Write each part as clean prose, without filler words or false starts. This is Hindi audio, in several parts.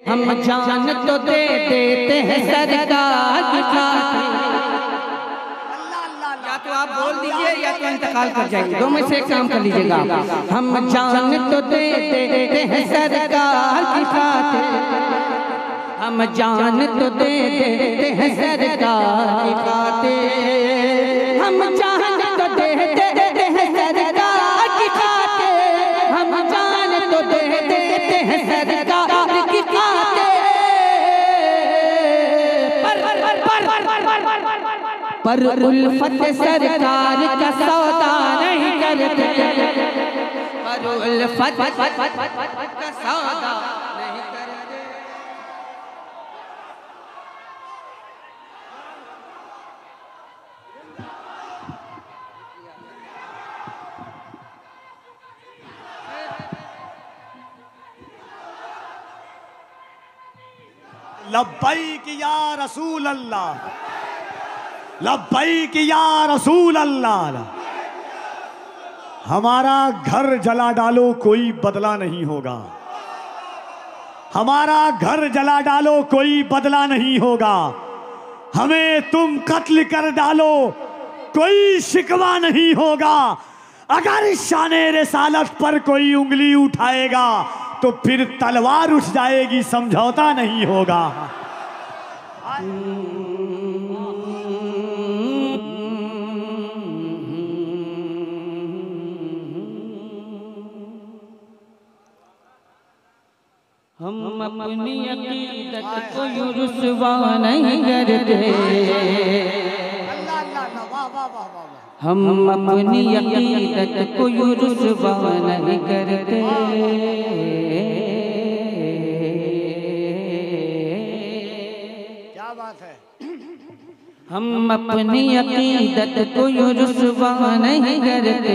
हम जान तो दे देते हैं सरकार की खातिर। या तो आप बोल दीजिए या तो इंतकाल कर जाएंगे, दो में से एक काम कर लीजिएगा। हम जान तो दे देते हैं सरकार की खातिर, हम जान तो दे देते हैं सरकार की खातिर, हम जान तो दे देते हैं सरकार की खातिर, हम जान तो दे देते हैं सरकार की खातिर। पर उल्फत सरकार का सौदा नहीं करते, पर उल्फत का सौदा नहीं करते। लब्बैक या रसूल अल्लाह, लब्बैक या रसूल अल्लाह। हमारा घर जला डालो कोई बदला नहीं होगा, हमारा घर जला डालो कोई बदला नहीं होगा, हमें तुम कत्ल कर डालो कोई शिकवा नहीं होगा। अगर शाने रिसालत पर कोई उंगली उठाएगा तो फिर तलवार उठ जाएगी, समझौता नहीं होगा। हम अपनी अकीदत को यूं रुसवा नहीं करते, हम अपनी अकीदत को यूं रुसवा नहीं करते। क्या बात है? हम अपनी अकीदत को यूं रुसवा नहीं करते,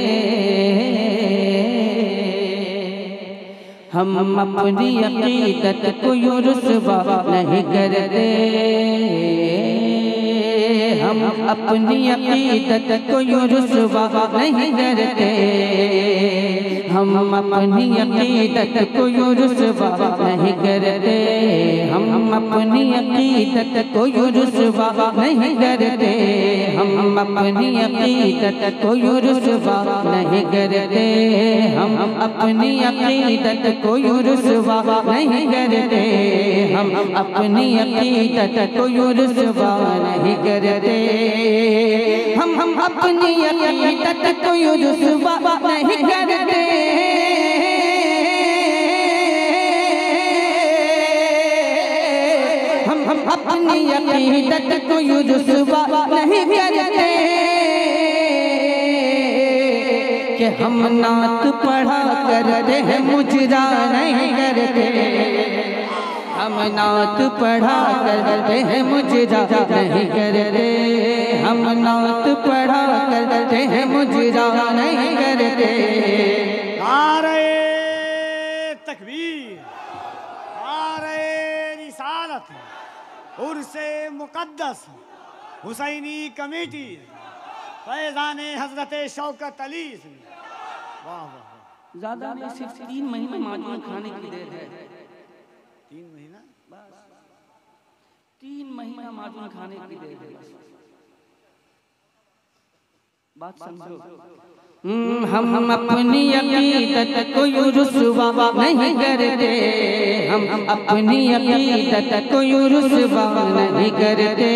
हम अपनी अकीदत को यूं रुसवा नहीं करते, हम अपनी अकीदत को यूं रुसवा नहीं करते, हम अपनी अकीदत को यूं रुसवा नहीं करते, हम अपनी अकीदत को यूं रुसवा नहीं करते, हम अपनी अकीदत को यूं रुसवा नहीं करते, हम अपनी अकीदत को यूं रुसवा नहीं करते, हम अपनी अकीदत को यूं रुसवा नहीं करते, हम अपनी अकीदत को यूं रुसवा नहीं करते, हम अपनी अकीदत को यूं रुसवा नहीं करते, कि हम नात पढ़ा करते हैं मुजरा नहीं करते, हम नात पढ़ा करते हैं मुजरा नहीं करते, हम नात पढ़ा करते हैं मुजरा नहीं करते। नारे तकबीर, नारे रिसालत, उर्से मुक़द्दस, हुसैनी कमेटी, फैज़ान हज़रत शौकत अली। वाह वाह, ज़्यादा नहीं, सिर्फ 3 महीने माजून खाने की देर है। 3 महीना, 3 महीना माजून खाने की देर है, बात समझो। हम अपनी अकीदत को यूं रुसवा नहीं करते, हम अपनी अकीदत को यूं रुसवा नहीं करते,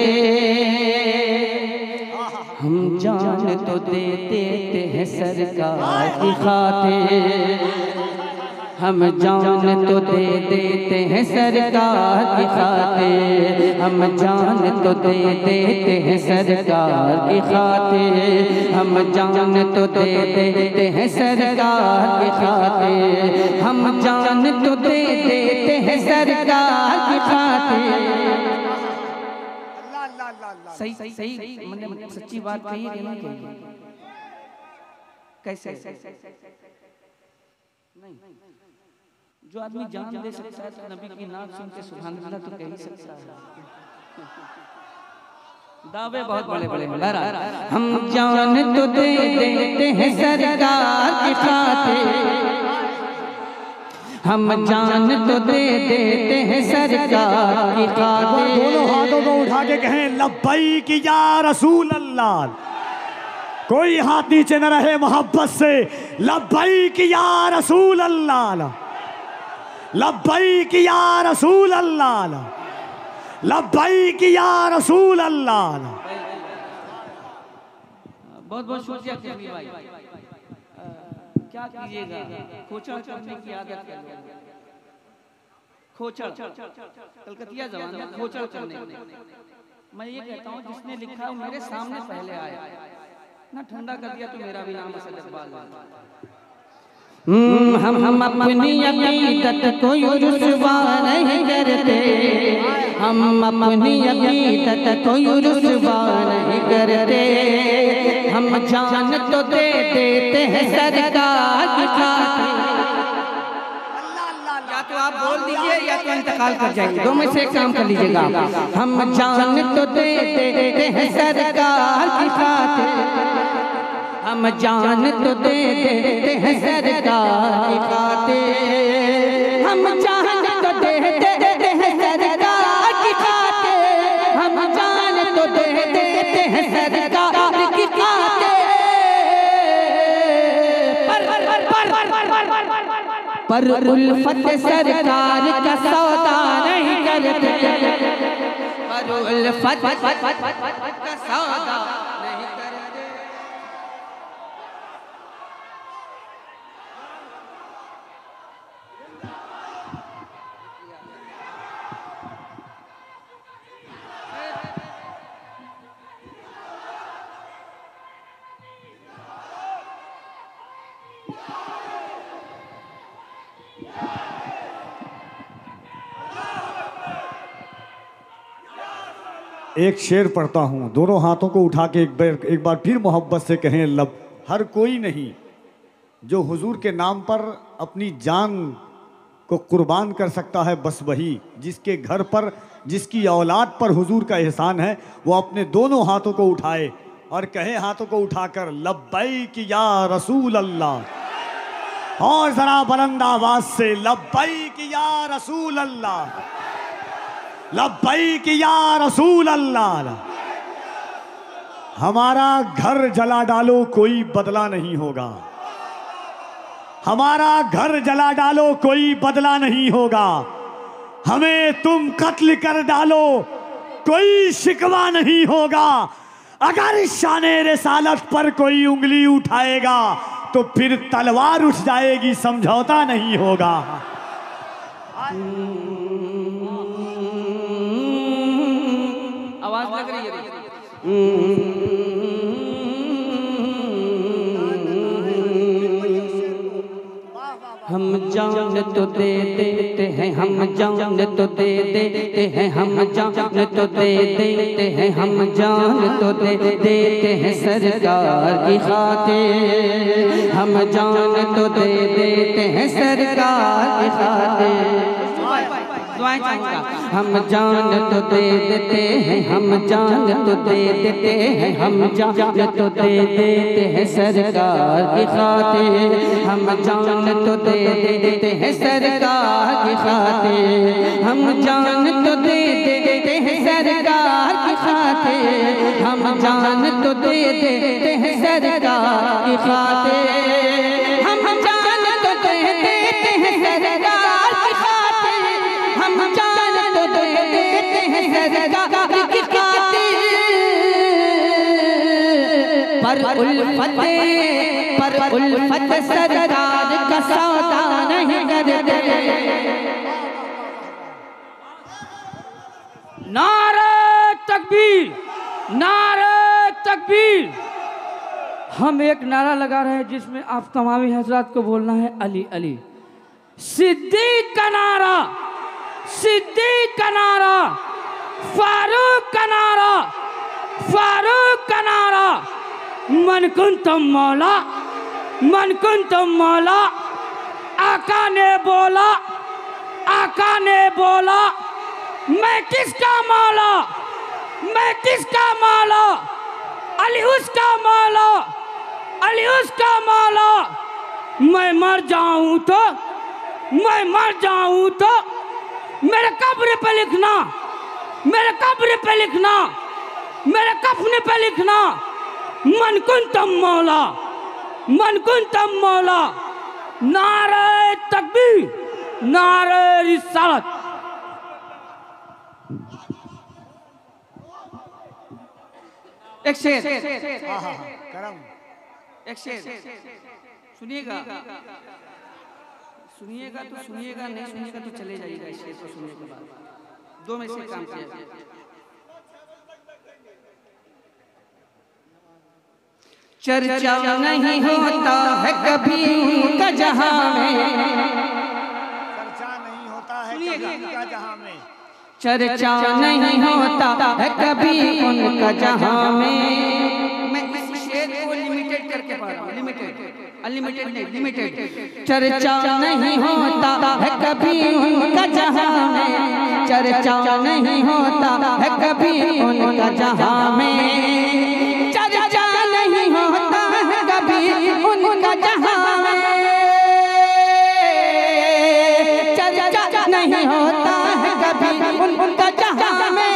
हम जान तो दे देते हैं सरकार की खातिर, हम जान तो दे देते हैं सरकार की खातिर, हम जान तो दे देते हैं सरकार की खातिर, हम जान तो दे देते हैं सरकार की खातिर, हम जान तो दे देते हैं सरकार की खातिर। सही सही सही, मैंने सच्ची बात कही है ना? कैसे नहीं, जो आदमी जान दे सकता है तो नबी की नाम सुन के सुभान अल्लाह तो कह ही सकता है। दावे बहुत बड़े बड़े हैं। हम जान तो दे देते हैं सरकार की खातिर, हम जान तो दे देते हैं सरकार की खातिर। दोनों हाथों को उठा के कहें लब्बैक या रसूल अल्लाह। कोई हाथ नीचे न रहे, मोहब्बत से लब्बैक या रसूल अल्लाह, लब्बैक या रसूल अल्लाह, लब्बैक या रसूल अल्लाह। बहुत बहुत शुक्रिया कबीर भाई। क्या कीजिएगा, खोचड़ करने की आदत है, खोचड़ कलकतिया जबान में खोचड़ करने। मैं ये कहता हूँ जिसने लिखा है मेरे सामने पहले आया ना, ठंडा कर दिया तो मेरा भी नाम असद इकबाल है। हम अपनी अकीदत को रुसवा नहीं करते, हम अपनी अकीदत को रुसवा नहीं करते। हम जान तो दे देते हैं सरकार की खातिर। या तो आप बोल दीजिए या तो इंतकाल कर जाएंगे, दो में से एक काम कर लीजिएगा। हम जान तो दे देते हैं सरकार की खातिर, हम जान तो दे देते हैं सरकार की खातिर। हम जान तो दे देते हैं सरकार की खातिर, हम जान तो दे देते हैं सरकार की खातिर। पर उल्फत सरकार का सौदा नहीं करते, पर उल्फत का सौदा नहीं करते। एक शेर पढ़ता हूँ, दोनों हाथों को उठा के एक बार फिर मोहब्बत से कहें लब। हर कोई नहीं जो हुजूर के नाम पर अपनी जान को कुर्बान कर सकता है, बस वही जिसके घर पर, जिसकी औलाद पर हुजूर का एहसान है, वो अपने दोनों हाथों को उठाए और कहे हाथों को उठाकर लब्बैक या रसूल अल्लाह। और जरा बुलंद आवाज से लब्बैक या रसूल अल्लाह, लब्बैक या रसूल अल्लाह। हमारा घर जला डालो कोई बदला नहीं होगा, हमारा घर जला डालो कोई बदला नहीं होगा। हमें तुम कत्ल कर डालो कोई शिकवा नहीं होगा। अगर शाने रिसालत पर कोई उंगली उठाएगा तो फिर तलवार उठ जाएगी, समझौता नहीं होगा। आवाज लग रही है। हम जान तो दे देते हैं, हम जान तो दे देते हैं, हम जान तो दे देते हैं, हम जान तो दे देते हैं सरकार की खातिर। हम जान तो दे देते हैं सरकार की खातिर। हम जान तो दे देते हैं, हम जान तो दे देते हैं, हम जान तो दे देते हैं सरकार की खातिर। हम जान तो दे देते हैं सरकार की खातिर। हम जान तो दे देते हैं सरकार की खातिर। हम जान तो दे देते हैं सरकार की खातिर। हम जान तो दे देते हैं सरकार की खातिर। हम जान तो दे देते हैं सरकार की खातिर। पर उल्फत सरकार का सौदा नहीं करते। नारे तकबीर, नारे तकबीर। हम एक नारा लगा रहे हैं जिसमें आप तमामी हजरात को बोलना है अली अली। सिद्दीक का नारा, सिद्दीक का नारा, फारूक का नारा, फारूक का नारा। मन कुंतुम मौला, मन कुंतुम मौला। आका ने बोला, आका ने बोला, मैं किसका मौला, मैं किसका मौला। अली उसका मौला, अली उसका मौला। मैं मर जाऊं तो मैं मर जाऊं तो मेरे कब्र पे लिखना, मेरे कब्र पे लिखना, मेरे कफन पे लिखना, मन कुंतम मौला, मन कुंतम मौला, नारे तकबीर, नारे रिसालत। एक शेर, एक शेर सुनिएगा, सुनिएगा तो सुनिएगा, नहीं सुनिएगा तो चले जाइएगा। इस शेर को सुनने के बाद दो में से काम किया। चर्चा नहीं होता है कभी उनका जहां में, चर्चा नहीं होता है कभी उनका जहां में, चर्चा नहीं होता है कभी उनका जहां में। मैं इस शेर को लिमिटेड करके पढ़ रहा हूँ, लिमिटेड, अनलिमिटेड नहीं, लिमिटेड। चर्चा नहीं होता है कभी उनका जहां में, चर्चा नहीं होता है कभी उनका जहां में, चर्चा नहीं होता है कभी उनका जहां में, चर्चा नहीं होता है कभी उनका जहां में।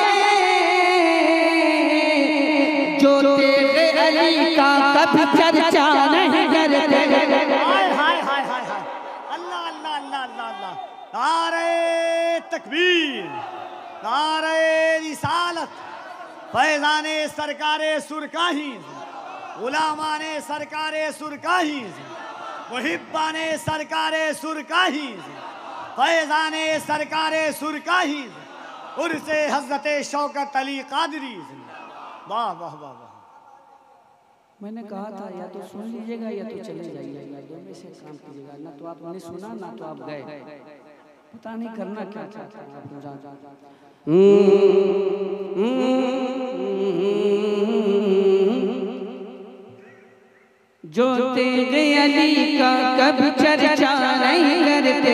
जो तेरे अली का कभी चर्चा नहीं करते। हाय हाय हाय हाय हाय, अल्लाह अल्लाह अल्लाह अल्लाह अल्लाह, नारे तकबीर, नारे रिसालत, फैज़ाने सरकारे सुरकाही, गुलामाने सरकारे सुरकाही, मुहिब्बाने सरकारे सुरकाही, फैज़ाने सरकारे सुरकाही, उर्से हज़रत शौकत अली कादरी। वाह वाह वाह वाह। मैंने कहा था या तो सुन लीजिएगा या तो चले जाइएगा, दो में से काम कीजिएगा। ना तो आपने सुना ना तो आप गए, पता नहीं करना क्या चाहता है आप जान। जो तेरे अली का कभी चर्चा नहीं करते,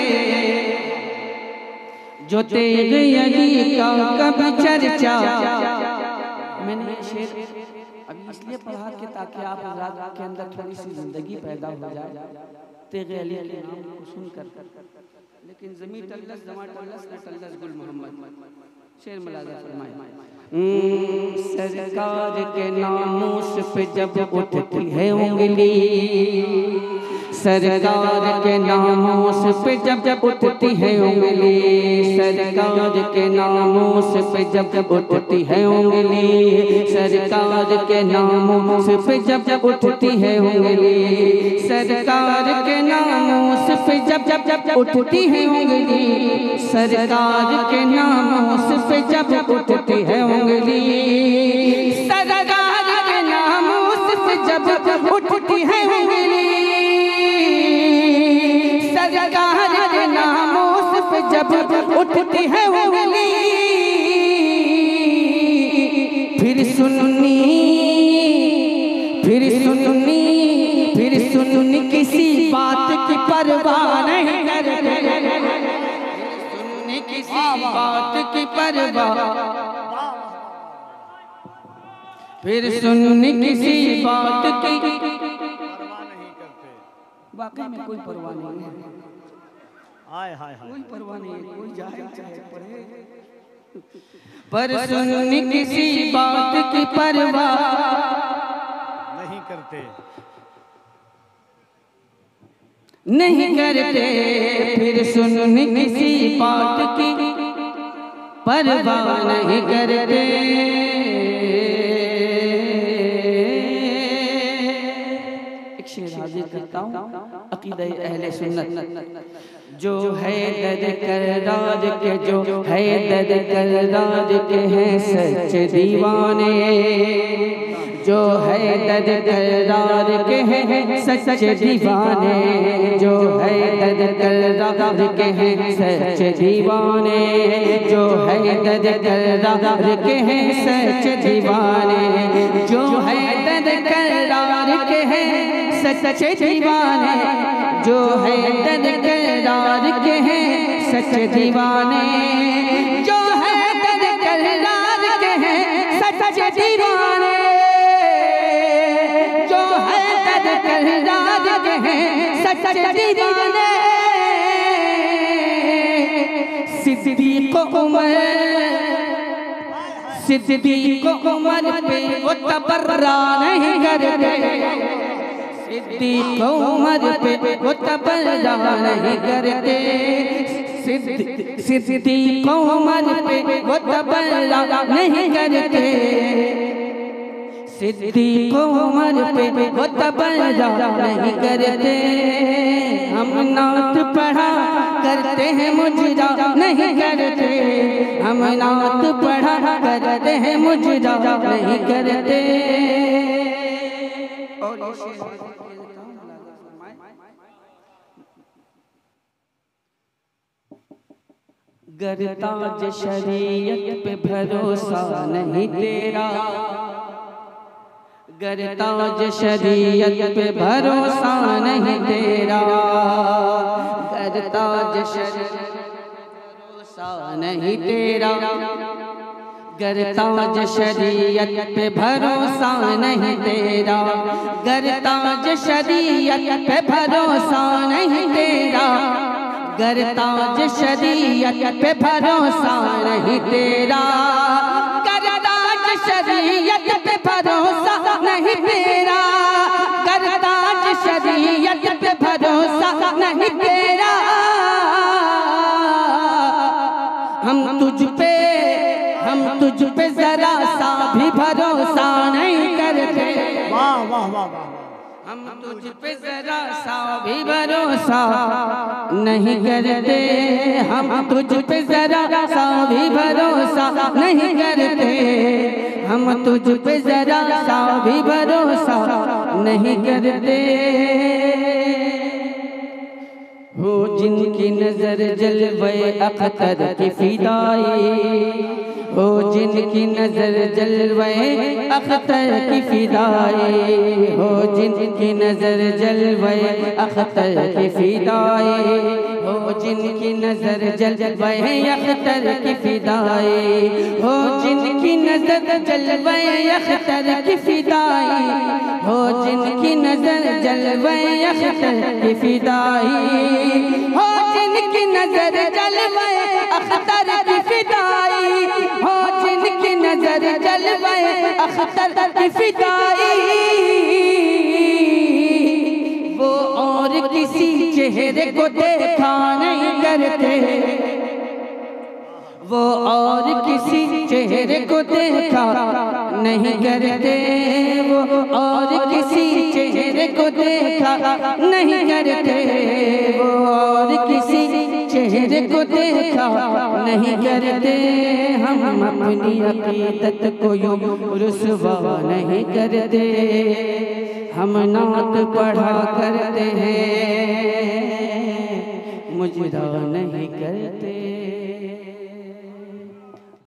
जो तेरे अली का कभी चर्चा। मैंने ये शेर अभी इसलिए पढ़ा कि ताकि आप रात के अंदर थोड़ी सी जिंदगी पैदा हो जाए तेरे अली के नाम को सुनकर। लेकिन ज़मी टल्लस जमा टल्लस न टल्लस गुल मोहम्मद, शेर मलाजा फरमाए। सरकार के नामों पे जब उठती है उंगली, सरकार के नामों पे जब उठती है उंगली, सरकार के नामों पे जब उठती है उंगली, सरकार के नामों पे जब उठती है उंगली, सरकार के नामों पे जब उठती है उंगली, सरकार के नामों पे जब उठती है उंगली, सरकार के नामों पे जब उठती है उंगली, सरकार के नामों पे जब उठती है उंगली, फिर सुननी किसी बात की परवाह नहीं करते, सुननी किसी बात की परवाह, फिर सुननी किसी बात की परवाह नहीं करते। वाकई में कोई परवाह नहीं है, हाय हाय हाय, कोई परवाह नहीं है, कोई जाए चाहे पढ़े, पर सुननी किसी बात की परवाह नहीं करते, नहीं करते, फिर सुननी किसी बात की परवाह नहीं करते। एक शेर हाजिर करता हूँ अकीदा अहले सुन्नत। जो है दर करार के, जो है दर करार के हैं सच्चे दीवाने, जो है दर करार के हैं सच्चे दीवाने, जो है दर करार के हैं सच्चे दीवाने, जो है दर करार के हैं सच्चे दीवाने, जो है दर करार के हैं सच्चे दीवाने, जो है दर करार के हैं सच्चे दीवाने, जो है दर करार के हैं सच्चे दीवाने, जो है दर करार के हैं सच्चे दीवाने, सिद्दीक उमर पे वो तबर्रा नहीं करते, सिद्दीक उमर पे वो तबर्रा नहीं करते, सिद्दीक उमर पे वो तबर्रा नहीं करते, सिद्दीक उमर पे वो तबर्रा नहीं करते। हम नात पढ़ा करते हैं मुजरा नहीं करते, हम नात पढ़ा करते हैं मुजरा नहीं करते। गरताज शरीयत पे भरोसा नहीं तेरा, गरताज शरीयत पे भरोसा नहीं तेरा, गरताज शरीयत भरोसा नहीं तेरा, गरताज शरीयत पे भरोसा नहीं तेरा, गरताज शरीयत पे भरोसा नहीं तेरा, गरताज शरीयत पे भरोसा नहीं तेरा, गरताज शरीयत पे भरोसा नहीं तेरा, गरताज शरीयत पे भरोसा नहीं तेरा। हम तुझ पे जरा सा भी भरोसा नहीं करते, वाह वाह वाह, हम तुझ पे जरा सा भी भरोसा नहीं करते, हम तुझ पे जरा सा भी भरोसा नहीं करते, हम तुझ पे जरा सा भी भरोसा नहीं करते। हो जिनकी नजर जलवे अख्तर की फिदाई, हो जिनकी नजर जलवे अख्तर की फिदाई, हो जिनकी नजर जलवे अख्तर की फिदाई, हो जिनकी नजर जलवे अख्तर की फिदाई, हो जिनकी नजर जलवे अख्तर की फिदाई, हो जिनकी नजर जलवे अख्तर की फिदाई, हो जिनकी नजर जलवे अख्तर की फिदाई, हो जिनकी नजर जलवे अख्तर की फिदाई, वो और किसी चेहरे को देखा नहीं करते, वो और किसी चेहरे को देखा नहीं करते, वो और किसी चेहरे को देखा नहीं करते, वो और किसी चेहरे को देखा नहीं करते। हम अपनी अकीदत को यूं रुसवा नहीं करते, हम नात पढ़ा करते हैं मुजरा नहीं करते।